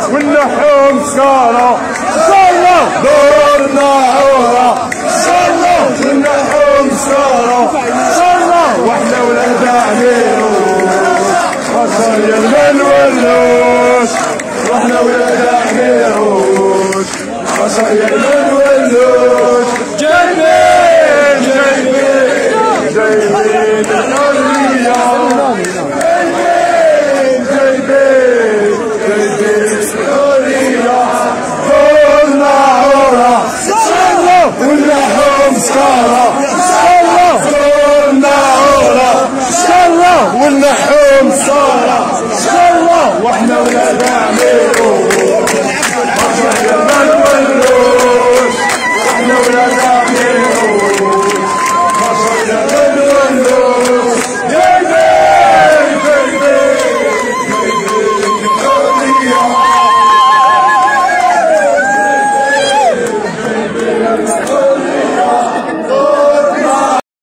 واللحوم سكارة صلوا دورنا عورة صلوا واللحوم سكارة صلوا واحنا ولاد عميروس خصايا المن والروس واحنا ولاد عميروس خصايا